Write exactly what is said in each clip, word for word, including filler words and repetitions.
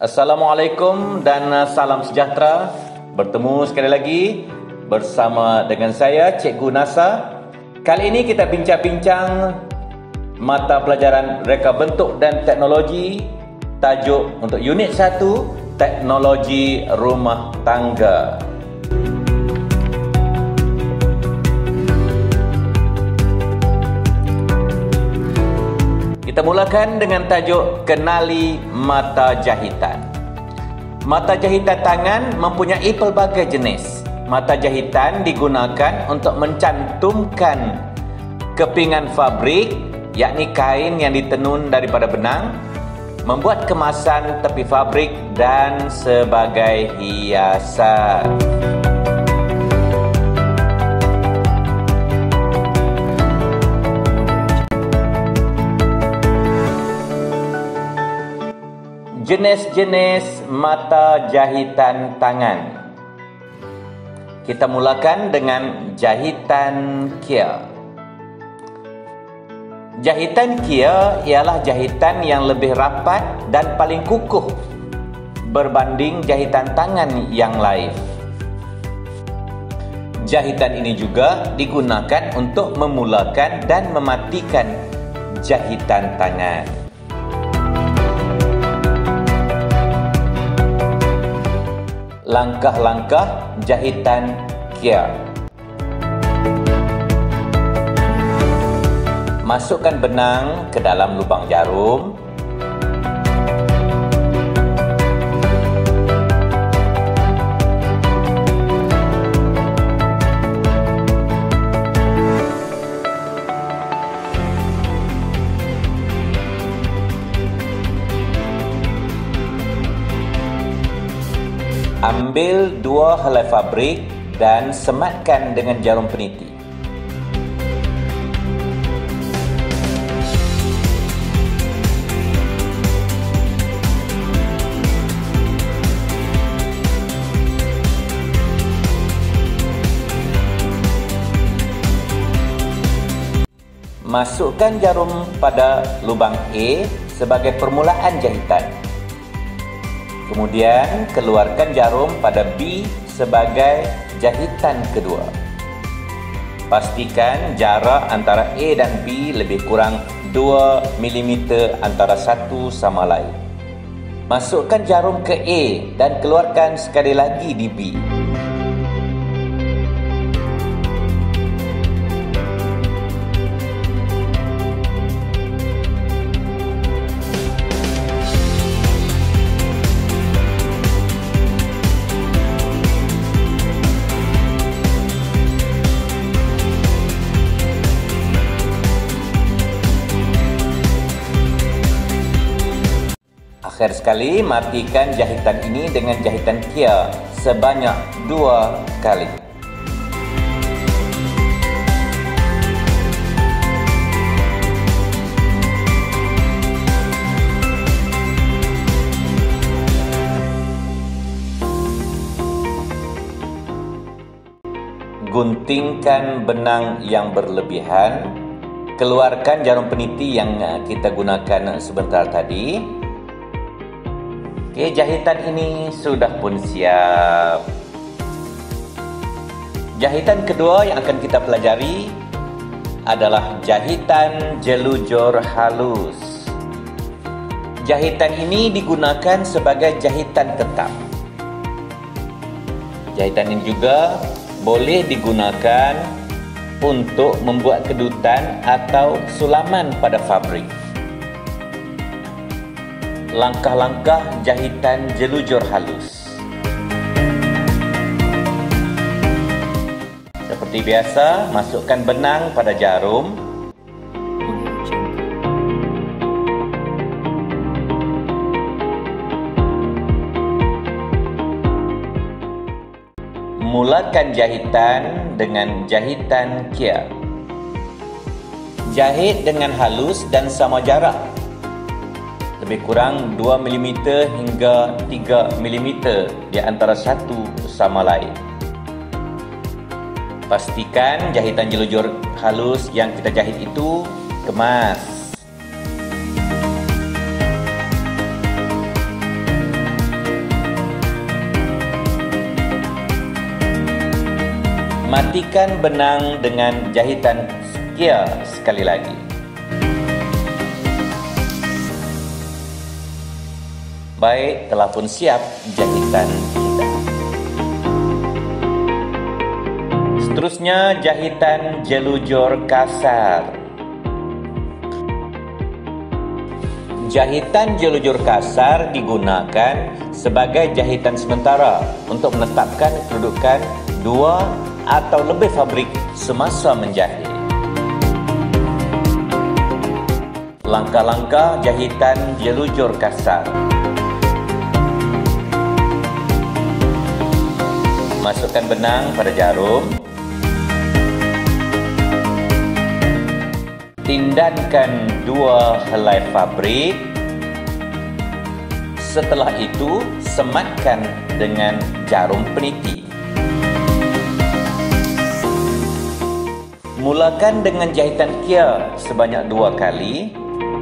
Assalamualaikum dan salam sejahtera. Bertemu sekali lagi bersama dengan saya, Cikgu Nasa. Kali ini kita bincang-bincang mata pelajaran reka bentuk dan teknologi. Tajuk untuk unit satu, teknologi rumah tangga. Kita mulakan dengan tajuk kenali mata jahitan. Mata jahitan tangan mempunyai pelbagai jenis. Mata jahitan digunakan untuk mencantumkan kepingan fabrik, yakni kain yang ditenun daripada benang, membuat kemasan tepi fabrik dan sebagai hiasan. Jenis-jenis mata jahitan tangan. Kita mulakan dengan jahitan kia. Jahitan kia ialah jahitan yang lebih rapat dan paling kukuh berbanding jahitan tangan yang lain. Jahitan ini juga digunakan untuk memulakan dan mematikan jahitan tangan. Langkah-langkah jahitan kia. Masukkan benang ke dalam lubang jarum. Ambil dua helai fabrik dan sematkan dengan jarum peniti. Masukkan jarum pada lubang A sebagai permulaan jahitan. Kemudian keluarkan jarum pada B sebagai jahitan kedua. Pastikan jarak antara A dan B lebih kurang dua milimeter antara satu sama lain. Masukkan jarum ke A dan keluarkan sekali lagi di B. Akhir sekali, matikan jahitan ini dengan jahitan kia sebanyak dua kali. Guntingkan benang yang berlebihan. Keluarkan jarum peniti yang kita gunakan sebentar tadi. Okey, jahitan ini sudah pun siap. Jahitan kedua yang akan kita pelajari adalah jahitan jelujur halus. Jahitan ini digunakan sebagai jahitan tetap. Jahitan ini juga boleh digunakan untuk membuat kedutan atau sulaman pada fabrik. Langkah-langkah jahitan jelujur halus. Seperti biasa, masukkan benang pada jarum. Mulakan jahitan dengan jahitan kia. Jahit dengan halus dan sama jarak. Lebih kurang dua milimeter hingga tiga milimeter di antara satu sama lain. Pastikan jahitan jelujur halus yang kita jahit itu kemas. Matikan benang dengan jahitan sekia sekali lagi. Baik, telah pun siap jahitan kita. Seterusnya, jahitan jelujur kasar. Jahitan jelujur kasar digunakan sebagai jahitan sementara untuk menetapkan kedudukan dua atau lebih fabrik semasa menjahit. Langkah-langkah jahitan jelujur kasar. Masukkan benang pada jarum. Tindankan dua helai fabrik. Setelah itu, sematkan dengan jarum peniti. Mulakan dengan jahitan kia sebanyak dua kali.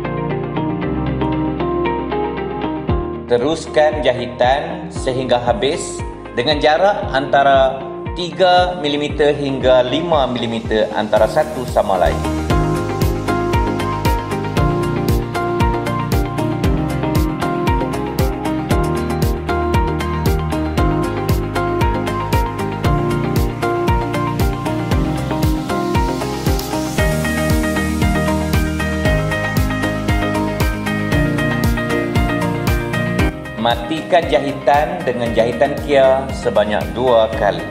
Teruskan jahitan sehingga habis dengan jarak antara tiga milimeter hingga lima milimeter antara satu sama lain. Matikan jahitan dengan jahitan kia sebanyak dua kali.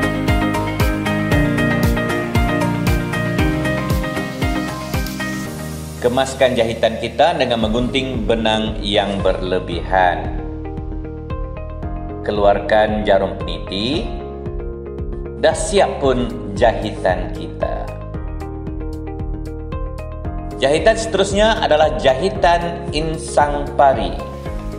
Kemaskan jahitan kita dengan menggunting benang yang berlebihan. Keluarkan jarum peniti. Dah siap pun jahitan kita. Jahitan seterusnya adalah jahitan insang pari.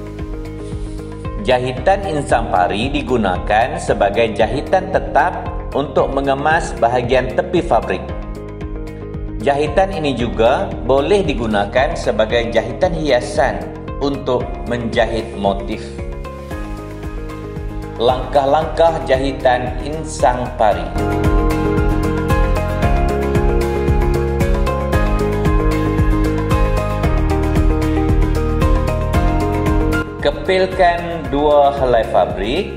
Jahitan insang pari digunakan sebagai jahitan tetap untuk mengemas bahagian tepi fabrik. Jahitan ini juga boleh digunakan sebagai jahitan hiasan untuk menjahit motif. Langkah-langkah jahitan insang pari. Kepilkan dua helai fabrik.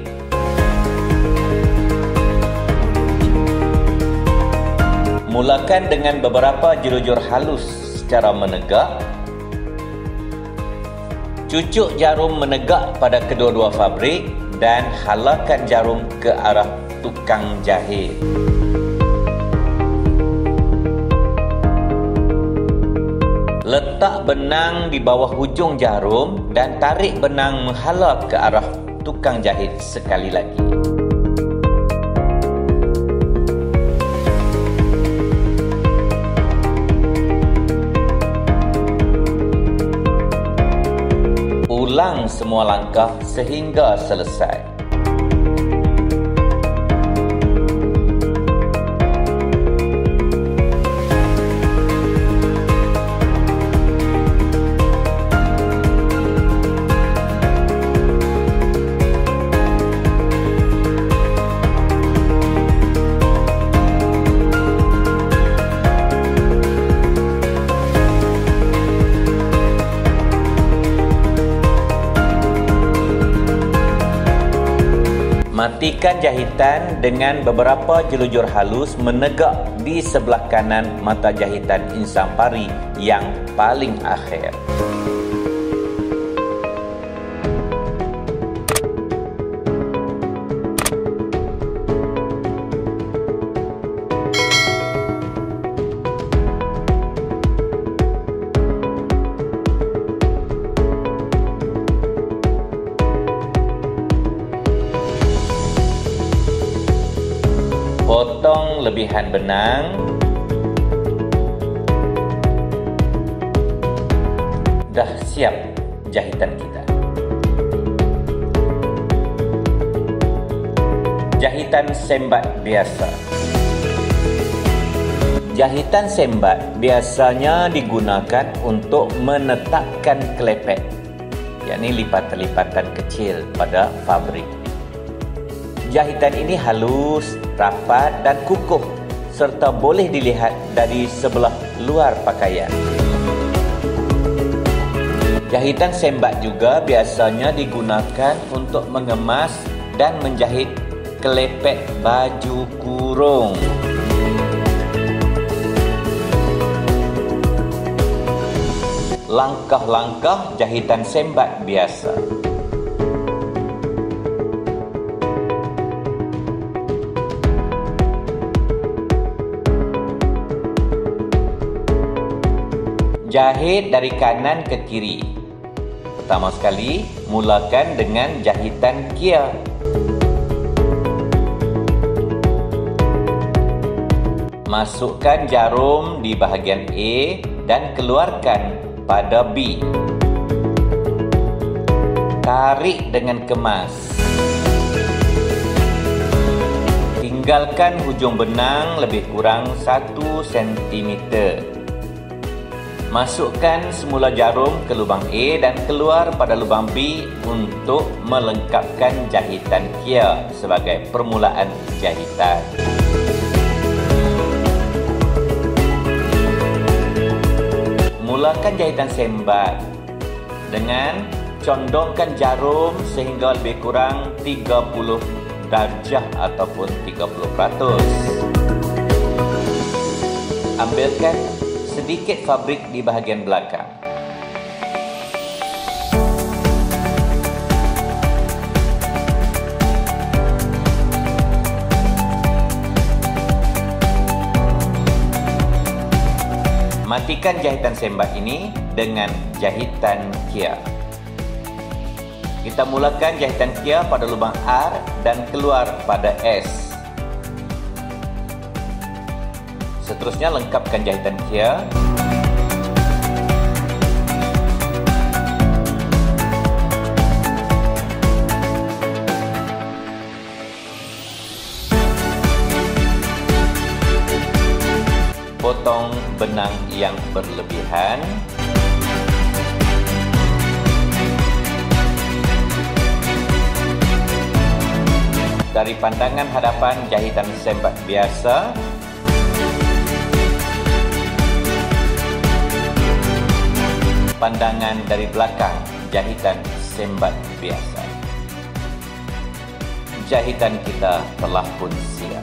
Mulakan dengan beberapa jelujur halus secara menegak. Cucuk jarum menegak pada kedua-dua fabrik dan halakan jarum ke arah tukang jahit. Letak benang di bawah hujung jarum dan tarik benang menghala ke arah tukang jahit sekali lagi. Ulang semua langkah sehingga selesai. Matikan jahitan dengan beberapa jelujur halus menegak di sebelah kanan mata jahitan insang pari yang paling akhir. Potong lebihan benang. Dah siap jahitan kita. Jahitan sembat biasa. Jahitan sembat biasanya digunakan untuk menetapkan kelepek, yakni lipatan-lipatan kecil pada fabrik. Jahitan ini halus rapat dan kukuh serta boleh dilihat dari sebelah luar pakaian. Jahitan sembat juga biasanya digunakan untuk mengemas dan menjahit kelepek baju kurung. Langkah-langkah jahitan sembat biasa. Jahit dari kanan ke kiri. Pertama sekali, mulakan dengan jahitan kia. Masukkan jarum di bahagian A dan keluarkan pada B. Tarik dengan kemas. Tinggalkan hujung benang lebih kurang satu sentimeter. Masukkan semula jarum ke lubang A dan keluar pada lubang B untuk melengkapkan jahitan kia sebagai permulaan jahitan. Mulakan jahitan sembat dengan condongkan jarum sehingga lebih kurang tiga puluh darjah ataupun tiga puluh peratus. Ambilkan sedikit fabrik di bahagian belakang. Matikan jahitan sembat ini dengan jahitan kia. Kita mulakan jahitan kia pada lubang R dan keluar pada S. Seterusnya lengkapkan jahitan kia. Potong benang yang berlebihan. Dari pandangan hadapan jahitan sembat biasa. Pandangan dari belakang jahitan sembat biasa. Jahitan kita telah pun siap.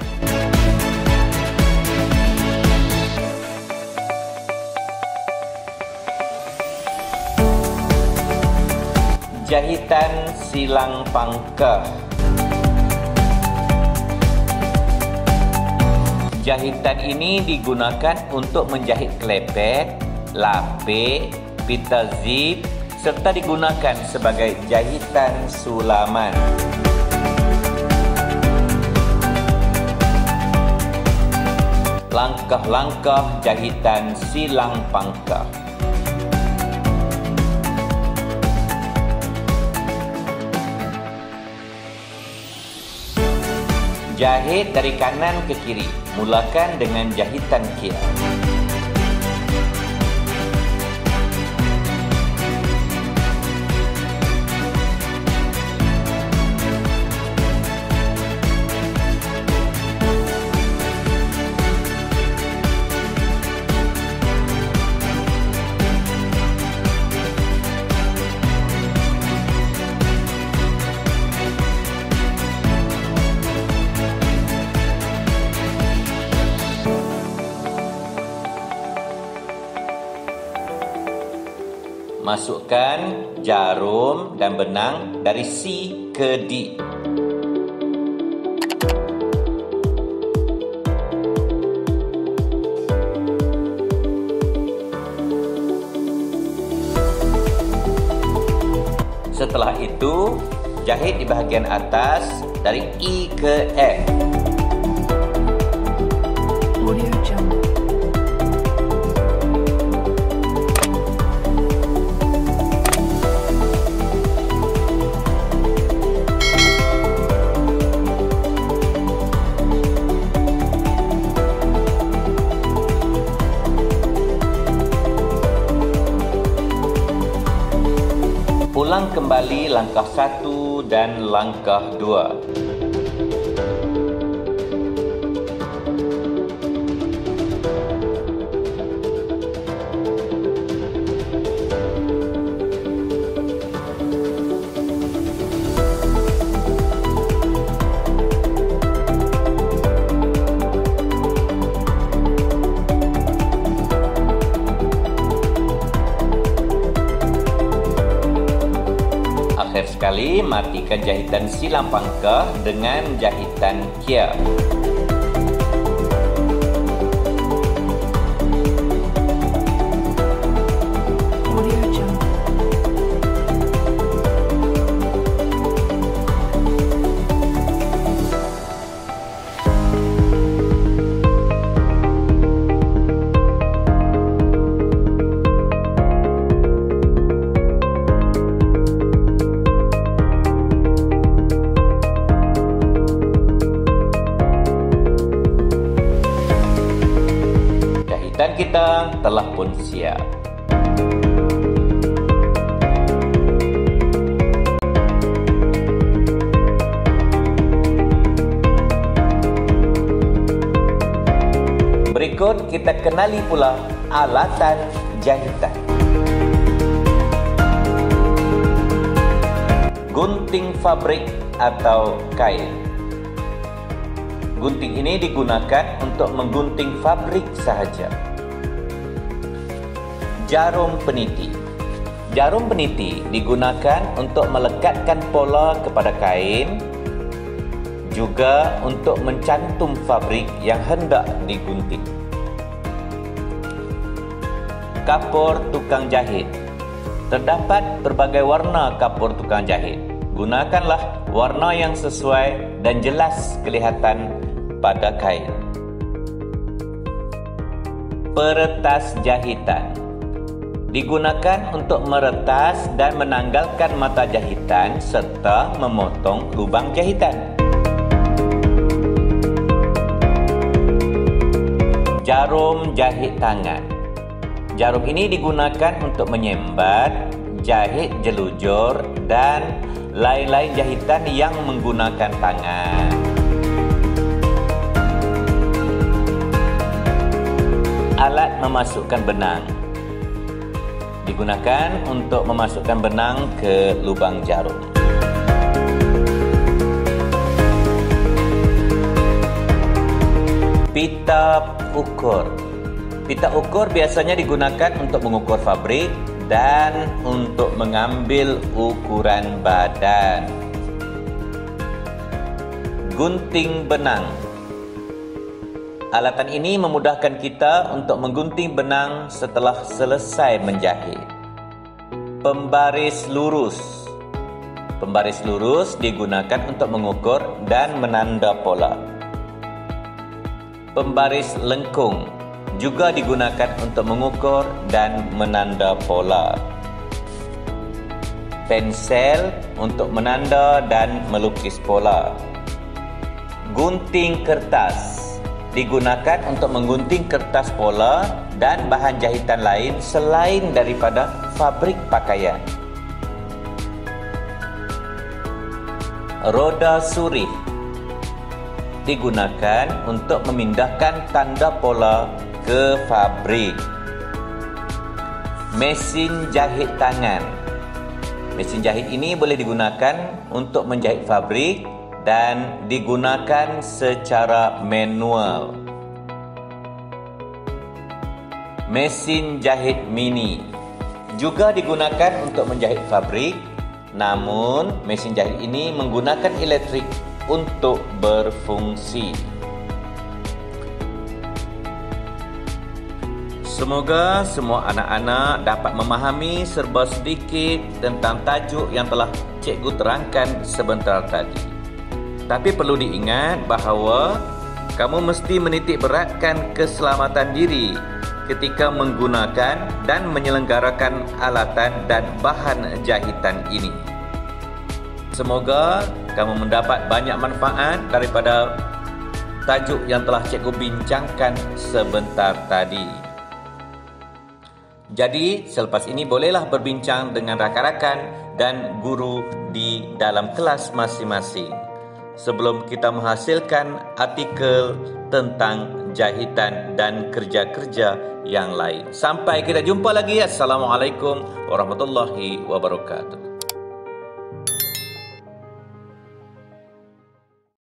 Jahitan silang pangkah. Jahitan ini digunakan untuk menjahit kelepek, lapik, pita zip serta digunakan sebagai jahitan sulaman. Langkah-langkah jahitan silang pangkah. Jahit dari kanan ke kiri. Mulakan dengan jahitan kia. Masukkan jarum dan benang dari C ke D. Setelah itu, jahit di bahagian atas dari E ke F. Audio Jungle. Ulang kembali langkah satu dan langkah dua. menggantikan jahitan silang pangkah dengan jahitan kia. Dan kita telah pun siap. Berikut kita kenali pula alatan jahitan. Gunting fabrik atau kain. Gunting ini digunakan untuk menggunting fabrik sahaja. Jarum peniti. Jarum peniti digunakan untuk melekatkan pola kepada kain, juga untuk mencantum fabrik yang hendak digunting. Kapur tukang jahit. Terdapat berbagai warna kapur tukang jahit. Gunakanlah warna yang sesuai dan jelas kelihatan pada kain. Peretas jahitan digunakan untuk meretas dan menanggalkan mata jahitan serta memotong lubang jahitan. Jarum jahit tangan. Jarum ini digunakan untuk menyembat, jahit jelujur dan lain-lain jahitan yang menggunakan tangan. Alat memasukkan benang. Digunakan untuk memasukkan benang ke lubang jarum. Pita ukur. Pita ukur biasanya digunakan untuk mengukur fabrik dan untuk mengambil ukuran badan. Gunting benang. Alatan ini memudahkan kita untuk menggunting benang setelah selesai menjahit. Pembaris lurus. Pembaris lurus digunakan untuk mengukur dan menanda pola. Pembaris lengkung juga digunakan untuk mengukur dan menanda pola. Pensel untuk menanda dan melukis pola. Gunting kertas digunakan untuk menggunting kertas pola dan bahan jahitan lain selain daripada fabrik pakaian. Roda surih digunakan untuk memindahkan tanda pola ke fabrik. Mesin jahit tangan. Mesin jahit ini boleh digunakan untuk menjahit fabrik dan digunakan secara manual. Mesin jahit mini juga digunakan untuk menjahit fabrik, namun mesin jahit ini menggunakan elektrik untuk berfungsi. Semoga semua anak-anak dapat memahami serba sedikit tentang tajuk yang telah cikgu terangkan sebentar tadi. Tapi perlu diingat bahawa kamu mesti menitik beratkan keselamatan diri ketika menggunakan dan menyelenggarakan alatan dan bahan jahitan ini. Semoga kamu mendapat banyak manfaat daripada tajuk yang telah cikgu bincangkan sebentar tadi. Jadi, selepas ini bolehlah berbincang dengan rakan-rakan dan guru di dalam kelas masing-masing sebelum kita menghasilkan artikel tentang jahitan dan kerja-kerja yang lain. Sampai kita jumpa lagi. Assalamualaikum warahmatullahi wabarakatuh.